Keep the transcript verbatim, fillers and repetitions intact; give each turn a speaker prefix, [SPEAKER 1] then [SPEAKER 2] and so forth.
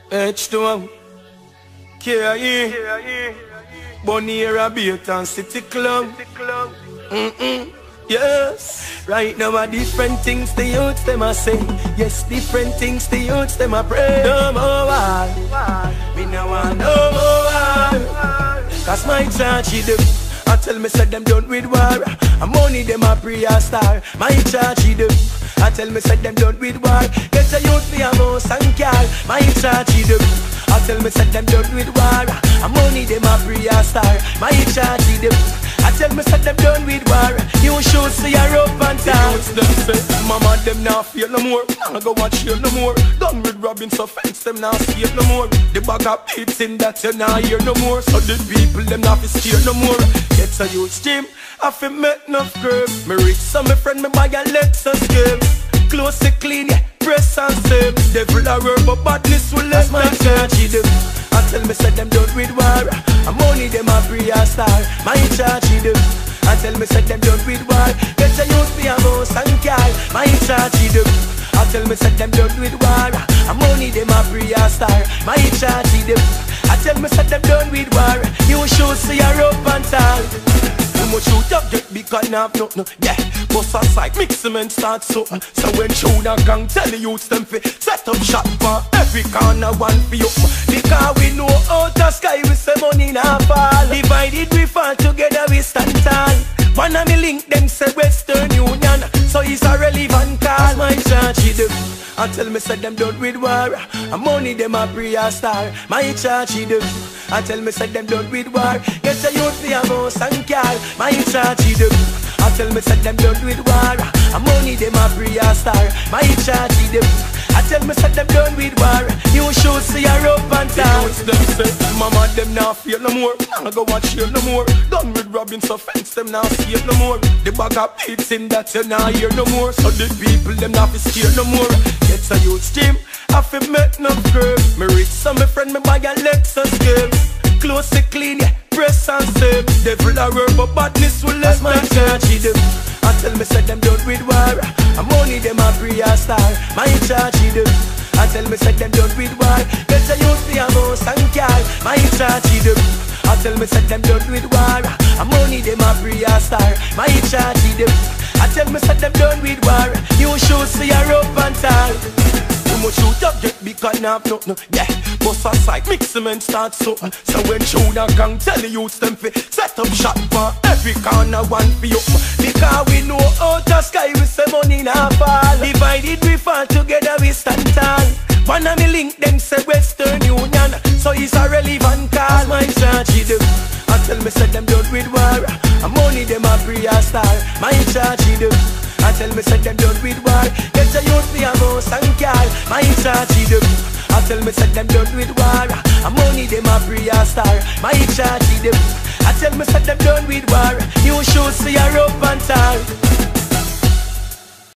[SPEAKER 1] H two K I E Bonnier Beat and City Club. Mm-mm. Yes, right now a different things the youths them a say. Yes, different things the youths them a pray. No more war, me no want no more war. Cause my church he do. I tell me say them done with war. And money them a pray a star. My church he do. I tell me say them done with war. Get a youth be a mouse and car. My church he do. I tell me say them done with war. And money them a pray a star. My church he do. I tell me say them done with war. You should see a rope and tie. Them say, mama them now feel no more. I go watch you no more. Done with robbing so fence them now scared no more. The bag of beats in that you now hear no more. So the people them now fi scared no more. Get a huge team, I fi make enough curve. Me rich so me friend me buy a Lexus game. Close it clean, yeah, press and save. Devil a work but badness will let my church he do. I tell me say them done with war. And money them a free a star. My church he do. I tell me say them done with war. Get a youth be a mouse and car. My church he do. I tell me say them done with war. And money them a free a star. My church he do. I tell me say them done with war. You should see a rope and tie. Too much shoot up get big and have no no. Yeah, bust a side, mix cement start something. So when Shona gang tell the youths them fi set up shop for every corner one for you. Because we know out of sky we say money now fall. Divided we fall together we stand tall. One of me link them say Western Union. So it's a relevant call. My church he do. I tell me say them done with war. And money them a pray a star. My church he do. I tell me say them done with war. Get a youth be a mouse and car. My church he do. I tell me say them done with war. And money them a pray a star. My church he do. I tell me say them done with war. You should see a rope and tie. Them say, mama them now feel no more. I go watch you no more. Done with robbing so fence them now scared no more. The bag of beats in that you now hear no more. So the people them now fi scared no more. Get a youth team, I fi make enough curve. Me rich so me friend me buy a Lexus game. Close it clean, yeah, press and save. Devil a work but badness will let my church he do. I tell me say them done with war. And money them a pray a star. My church he do. I tell me say them done with war. Get a youth be a mouse and car. My church he do. I tell me say them done with war. And money them a pray a star. My church he do. I tell me say them done with war. You should see a rope and tie. Too much shoot up get big and have no no. Yeah, bust a side, mix cement start something. So when Shona gang tell the youths them fi set up shop for every corner one for you. Because we know out of sky we say money now fall. Divided we fall together we stand tall. One of me link them say Western Union. So it's a relevant call. My church he do. I tell me say them done with war. And money them a pray a star. My church he do. I tell me say them done with war. Get a youth be a mouse and car. My church he do. I tell me say them done with war. And money them a pray a star. My church he do. I tell me say them done with war. You should see a rope and tie.